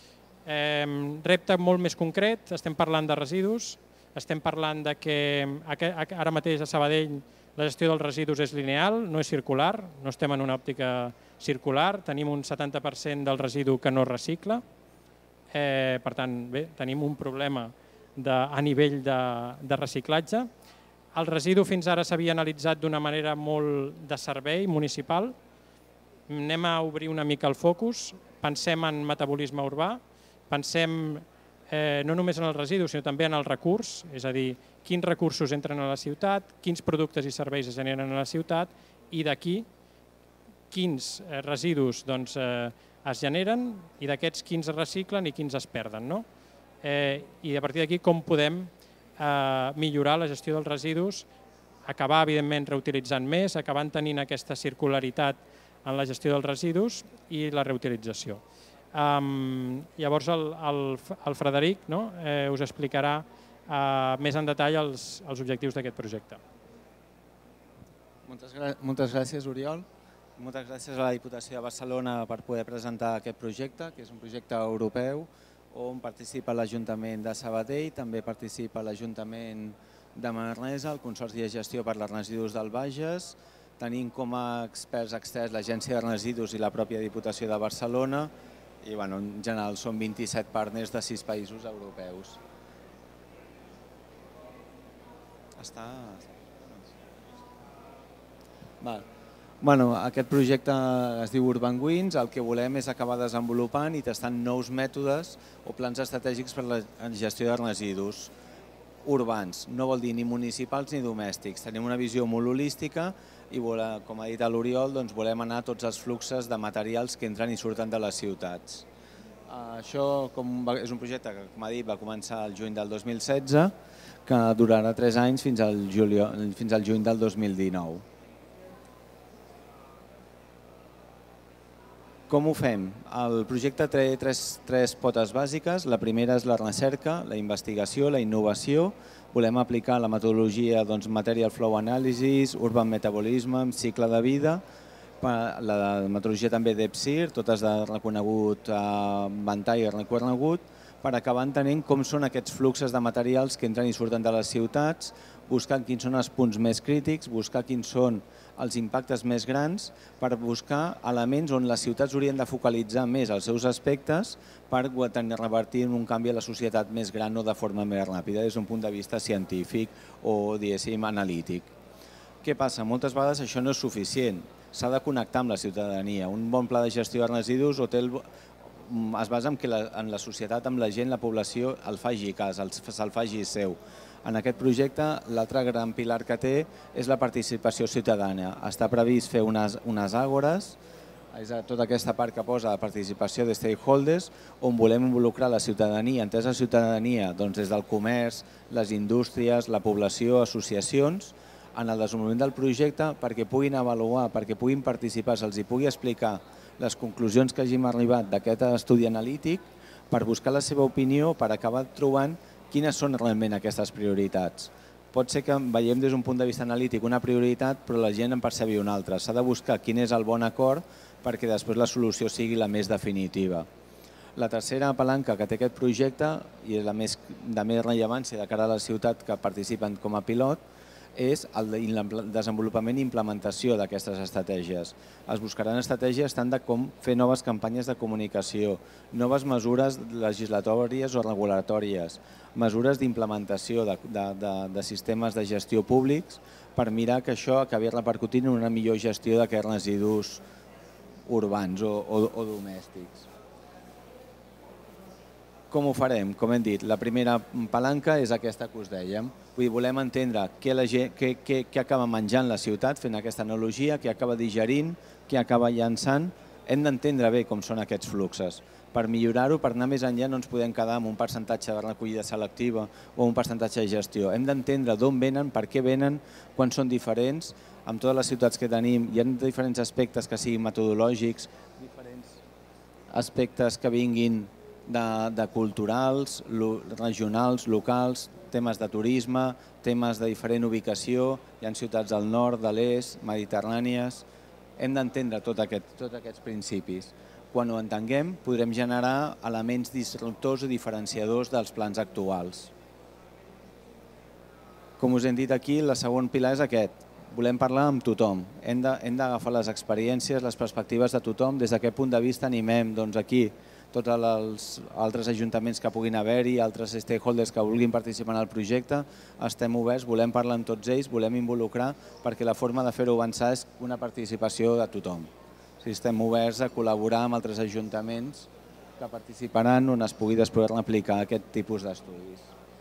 Repte molt més concret, estem parlant de residus, estem parlant que ara mateix a Sabadell la gestió dels residus és lineal, no és circular, no estem en una òptica circular, tenim un 70% del residu que no es recicla, per tant, bé, tenim un problema a nivell de reciclatge. El residu fins ara s'havia analitzat d'una manera molt de servei municipal. Anem a obrir una mica el focus, pensem en metabolisme urbà, pensem no només en el residu, sinó també en el recurs, és a dir, quins recursos entren a la ciutat, quins productes i serveis es generen a la ciutat i d'aquí quins residus es generen i d'aquests quins es reciclen i quins es perden. I a partir d'aquí com podem millorar la gestió dels residus, acabar evidentment reutilitzant més, acabant tenint aquesta circularitat en la gestió dels residus i la reutilització. Llavors el Frederic us explicarà més en detall els objectius d'aquest projecte. Moltes gràcies, Oriol. Moltes gràcies a la Diputació de Barcelona per poder presentar aquest projecte, que és un projecte europeu on participa l'Ajuntament de Sabadell, també participa l'Ajuntament de Manresa, el Consorci de Gestió per als Residus del Bages, tenim com a experts externs l'Agència de Residus i la pròpia Diputació de Barcelona i en general són 27 partners de 6 països europeus. Aquest projecte es diu Urban Wins, el que volem és acabar desenvolupant i tastant nous mètodes o plans estratègics per a la gestió de residus urbans. No vol dir ni municipals ni domèstics. Tenim una visió molt holística i, com ha dit l'Oriol, volem anar a tots els fluxos de materials que entren i surten de les ciutats. Això és un projecte que, com ha dit, va començar el juny del 2016, que durarà 3 anys fins al juny del 2019. Com ho fem? El projecte té tres potes bàsiques. La primera és la recerca, la investigació, la innovació. Volem aplicar la metodologia Material Flow Analysis, Urban Metabolism, cicle de vida, la metodologia també d'EPSIR, totes de reconegut ventall reconegut, per acabar entenent com són aquests fluxos de materials que entren i surten de les ciutats, buscar quins són els punts més crítics, buscar quins són els impactes més grans, per buscar elements on les ciutats haurien de focalitzar més els seus aspectes per revertir un canvi a la societat més gran o de forma més ràpida des d'un punt de vista científic o, diguéssim, analític. Què passa? Moltes vegades això no és suficient. S'ha de connectar amb la ciutadania. Un bon pla de gestió de residus es basa en que en la societat, amb la gent, la població, el faci cas, se'l faci seu. En aquest projecte, l'altre gran pilar que té és la participació ciutadana. Està previst fer unes àgores, és tota aquesta part que posa la participació de stakeholders, on volem involucrar la ciutadania, entesa ciutadania des del comerç, les indústries, la població, associacions, en el desenvolupament del projecte perquè puguin avaluar, perquè puguin participar, se'ls pugui explicar les conclusions que hàgim arribat d'aquest estudi analític per buscar la seva opinió, per acabar trobant quines són realment aquestes prioritats. Pot ser que veiem des d'un punt de vista analític una prioritat, però la gent en percebi una altra. S'ha de buscar quin és el bon acord perquè després la solució sigui la més definitiva. La tercera palanca que té aquest projecte, i és la de més rellevància de cara a la ciutat que participen com a pilot, és el desenvolupament i implementació d'aquestes estratègies. Es buscaran estratègies tant de com fer noves campanyes de comunicació, noves mesures legislatòries o regulatòries, mesures d'implementació de sistemes de gestió públics per mirar que això acabi repercutint en una millor gestió d'aquests residus urbans o domèstics. Com ho farem? Com hem dit, la primera palanca és aquesta que us dèiem. Volem entendre què acaba menjant la ciutat fent aquesta analogia, què acaba digerint, què acaba llançant. Hem d'entendre bé com són aquests fluxos. Per millorar-ho, per anar més enllà, no ens podem quedar amb un percentatge de recollida selectiva o un percentatge de gestió. Hem d'entendre d'on venen, per què venen, quan són diferents. Amb totes les ciutats que tenim hi ha diferents aspectes que siguin metodològics, diferents aspectes que vinguin de culturals, regionals, locals, temes de turisme, temes de diferent ubicació, hi ha ciutats del nord, de l'est, mediterrànies. Hem d'entendre tots aquests principis. Quan ho entenguem, podrem generar elements disruptors i diferenciadors dels plans actuals. Com us hem dit aquí, el segon pilar és aquest. Volem parlar amb tothom. Hem d'agafar les experiències, les perspectives de tothom. Des d'aquest punt de vista animem aquí tots els altres ajuntaments que puguin haver-hi, altres stakeholders que vulguin participar en el projecte. Estem oberts, volem parlar amb tots ells, volem involucrar, perquè la forma de fer-ho avançar és una participació de tothom. Estem oberts a col·laborar amb altres ajuntaments que participaran on es pugui després aplicar aquest tipus d'estudis.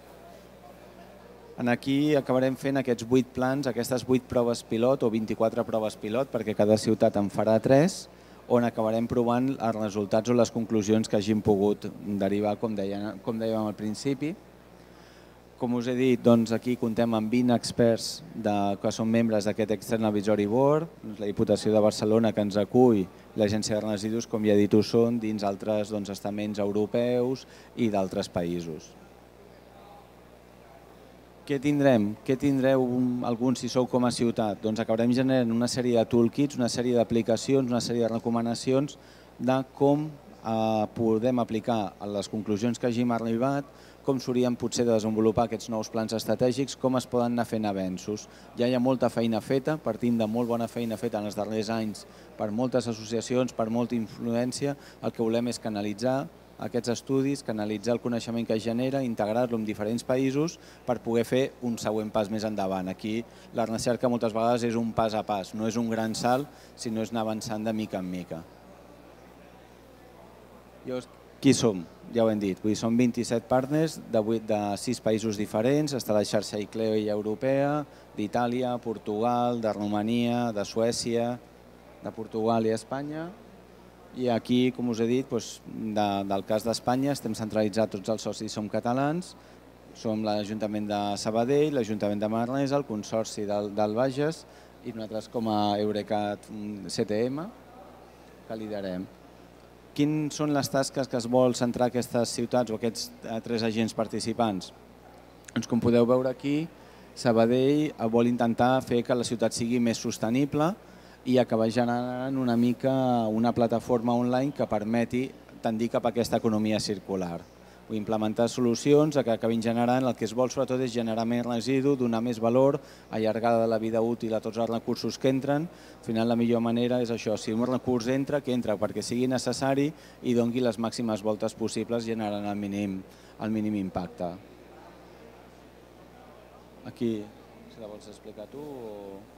Aquí acabarem fent aquests 8 plans, aquestes 8 proves pilot o 24 proves pilot, perquè cada ciutat en farà 3, on acabarem provant els resultats o les conclusions que hagin pogut derivar, com dèiem al principi. Com us he dit, aquí comptem amb 20 experts que són membres d'aquest External Advisory Board, la Diputació de Barcelona que ens acull, l'Agència de Residus, com ja he dit, ho són, dins altres estaments europeus i d'altres països. Què tindrem? Què tindreu alguns si sou com a ciutat? Doncs acabarem generant una sèrie de toolkits, una sèrie d'aplicacions, una sèrie de recomanacions de com podem aplicar a les conclusions que hàgim arribat, com s'haurien potser de desenvolupar aquests nous plans estratègics, com es poden anar fent avenços. Ja hi ha molta feina feta, partint de molt bona feina feta en els darrers anys per moltes associacions, per molta influència. El que volem és canalitzar aquests estudis, canalitzar el coneixement que es genera, integrar-lo en diferents països per poder fer un següent pas més endavant. Aquí la recerca moltes vegades és un pas a pas, no és un gran salt, sinó és anar avançant de mica en mica. Qui som? Ja ho hem dit, som 27 partners de 6 països diferents, està la xarxa ICLEO europea, d'Itàlia, Portugal, de Romania, de Suècia, de Portugal i Espanya. I aquí, com us he dit, del cas d'Espanya estem centralitzats, tots els socis som catalans, som l'Ajuntament de Sabadell, l'Ajuntament de Manresa, el Consorci del Bages i nosaltres com a Eurecat CTM que liderem. Quines són les tasques que es vol centrar aquestes ciutats o aquests 3 agents participants? Doncs com podeu veure aquí, Sabadell vol intentar fer que la ciutat sigui més sostenible i acabar generant una mica una plataforma online que permeti tendir cap a aquesta economia circular. Implementar solucions que acabin generant, el que es vol sobretot és generar més residu, donar més valor, allargada la vida útil a tots els recursos que entren. Al final la millor manera és això, si un recurs entra, que entra perquè sigui necessari i doni les màximes voltes possibles generant el mínim impacte. Aquí, si la vols explicar tu o...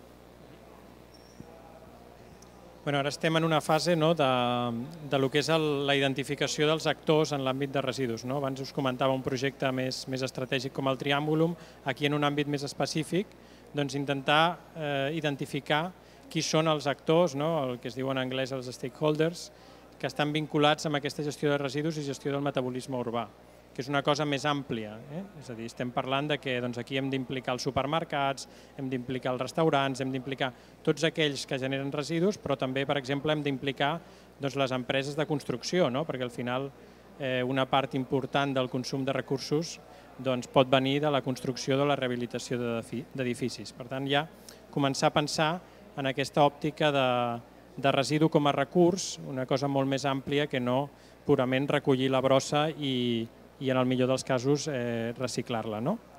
Ara estem en una fase de lo que és la identificació dels actors en l'àmbit de residus. Abans us comentava un projecte més estratègic com el Triàmbulum, aquí en un àmbit més específic, intentar identificar qui són els actors, el que es diu en anglès els stakeholders, que estan vinculats amb aquesta gestió de residus i gestió del metabolisme urbà, que és una cosa més àmplia. És a dir, estem parlant que aquí hem d'implicar els supermercats, hem d'implicar els restaurants, hem d'implicar tots aquells que generen residus, però també, per exemple, hem d'implicar les empreses de construcció, perquè al final una part important del consum de recursos pot venir de la construcció de la rehabilitació d'edificis. Per tant, ja començar a pensar en aquesta òptica de residu com a recurs, una cosa molt més àmplia que no purament recollir la brossa i en el millor dels casos reciclar-la.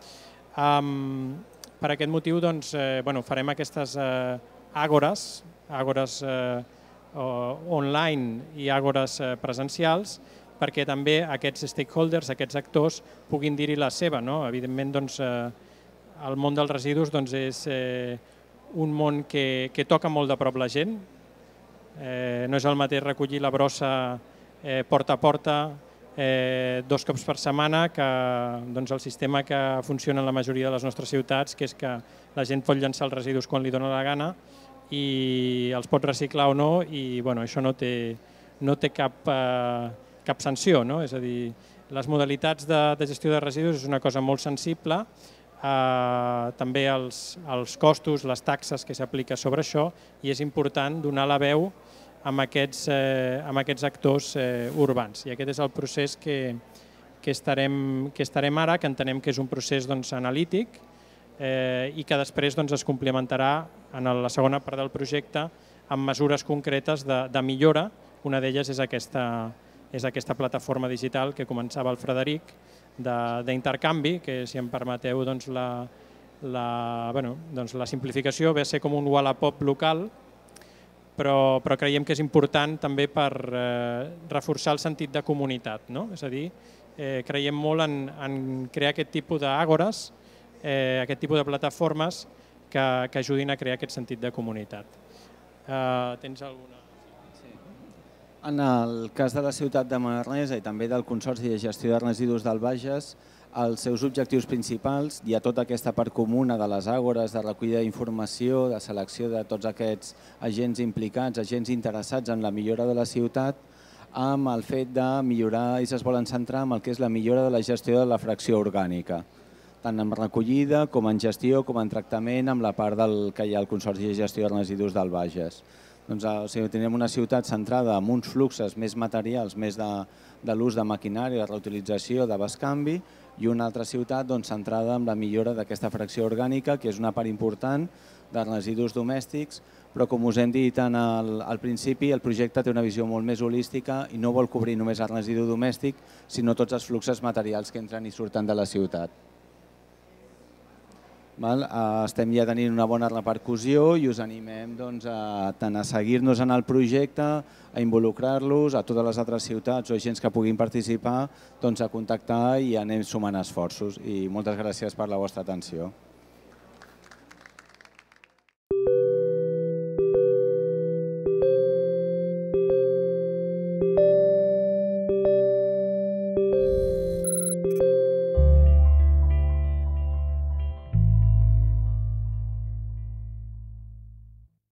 Per aquest motiu farem aquestes àgores online i àgores presencials perquè també aquests stakeholders, aquests actors, puguin dir-hi la seva. Evidentment, el món dels residus és un món que toca molt de prop la gent. No és el mateix recollir la brossa porta a porta, 2 cops per setmana, que el sistema que funciona en la majoria de les nostres ciutats, que és que la gent pot llançar els residus quan li dóna la gana i els pot reciclar o no, i això no té cap sanció. És a dir, les modalitats de gestió de residus és una cosa molt sensible, també els costos, les taxes que s'aplica sobre això, i és important donar la veu amb aquests actors urbans. I aquest és el procés que estarem ara, que entenem que és un procés analític i que després es complementarà en la segona part del projecte amb mesures concretes de millora. Una d'elles és aquesta plataforma digital que començava el Frederic d'intercanvi, que, si em permeteu, la simplificació ve a ser com un Wallapop local, però creiem que és important també per reforçar el sentit de comunitat. És a dir, creiem molt en crear aquest tipus d'àgores, aquest tipus de plataformes que ajudin a crear aquest sentit de comunitat. Tens alguna...? En el cas de la ciutat de Manresa i també del Consorci de Gestió de Residus del Bages, els seus objectius principals, hi ha tota aquesta part comuna de les àgores, de recollida d'informació, de selecció de tots aquests agents implicats, agents interessats en la millora de la ciutat, amb el fet de millorar, ells es volen centrar en el que és la millora de la gestió de la fracció orgànica, tant en recollida com en gestió, com en tractament, amb la part que hi ha al Consorci de Gestió de Residus del Bages. Tenim una ciutat centrada en uns fluxos més materials, més de l'ús de maquinària, de reutilització, de bescanvi, i una altra ciutat centrada en la millora d'aquesta fracció orgànica, que és una part important dels residus domèstics, però com us hem dit al principi, el projecte té una visió molt més holística i no vol cobrir només el residu domèstic, sinó tots els fluxos materials que entren i surten de la ciutat. Estem ja tenint una bona repercussió i us animem tant a seguir-nos en el projecte, a involucrar-los, a totes les altres ciutats o agents que puguin participar, a contactar i anem sumant esforços. I moltes gràcies per la vostra atenció.